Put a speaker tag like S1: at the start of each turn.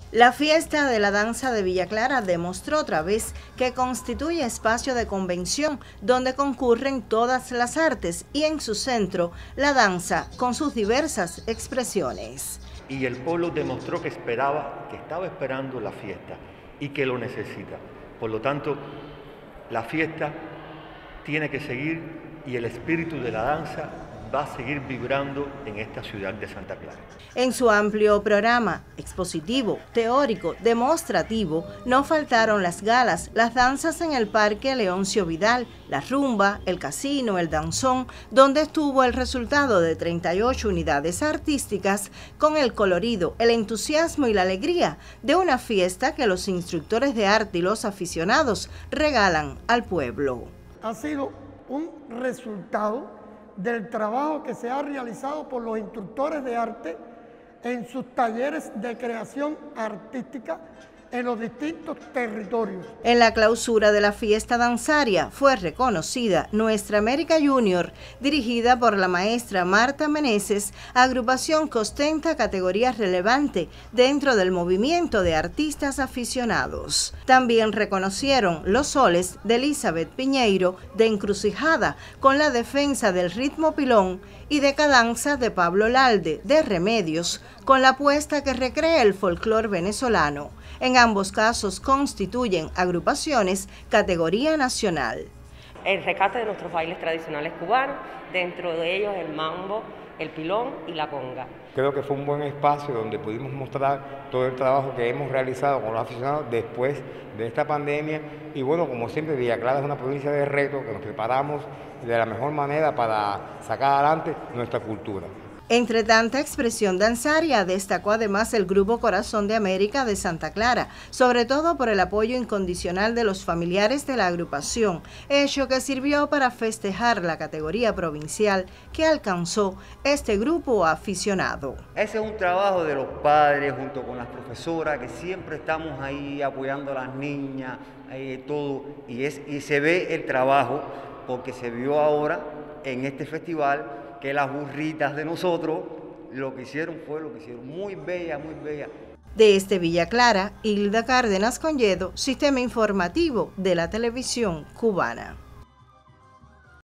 S1: La fiesta de la danza de Villa Clara demostró otra vez que constituye espacio de convención donde concurren todas las artes y en su centro la danza con sus diversas expresiones.
S2: Y el pueblo demostró que estaba esperando la fiesta y que lo necesita. Por lo tanto, la fiesta tiene que seguir y el espíritu de la danza va a seguir vibrando en esta ciudad de Santa Clara.
S1: En su amplio programa expositivo, teórico, demostrativo, no faltaron las galas, las danzas en el Parque Leoncio Vidal, la rumba, el casino, el danzón, donde estuvo el resultado de 38 unidades artísticas con el colorido, el entusiasmo y la alegría de una fiesta que los instructores de arte y los aficionados regalan al pueblo.
S3: Ha sido un resultado del trabajo que se ha realizado por los instructores de arte en sus talleres de creación artística en los distintos territorios.
S1: En la clausura de la fiesta danzaria fue reconocida Nuestra América Junior, dirigida por la maestra Marta Meneses, agrupación que ostenta categoría relevante dentro del movimiento de artistas aficionados. También reconocieron los soles de Elizabeth Piñeiro de Encrucijada con la defensa del ritmo pilón y de Cadanza de Pablo Lalde de Remedios con la apuesta que recrea el folclore venezolano. En ambos casos constituyen agrupaciones categoría nacional.
S4: El rescate de nuestros bailes tradicionales cubanos, dentro de ellos el mambo, el pilón y la conga.
S5: Creo que fue un buen espacio donde pudimos mostrar todo el trabajo que hemos realizado con los aficionados después de esta pandemia. Y bueno, como siempre, Villa Clara es una provincia de reto que nos preparamos de la mejor manera para sacar adelante nuestra cultura.
S1: Entre tanta expresión danzaria, destacó además el Grupo Corazón de América de Santa Clara, sobre todo por el apoyo incondicional de los familiares de la agrupación, hecho que sirvió para festejar la categoría provincial que alcanzó este grupo aficionado.
S6: Ese es un trabajo de los padres junto con las profesoras, que siempre estamos ahí apoyando a las niñas, todo, y se ve el trabajo, porque se vio ahora en este festival que las burritas de nosotros lo que hicieron muy bella, muy bella.
S1: Desde Villa Clara, Hilda Cárdenas Conyedo, Sistema Informativo de la Televisión Cubana.